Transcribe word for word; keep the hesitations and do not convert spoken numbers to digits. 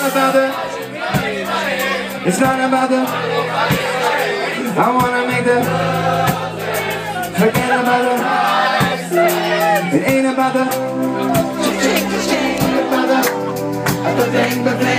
about the, it's not about the, I wanna make the, forget about the, it ain't about the, it ain't about the, the thing, the thing.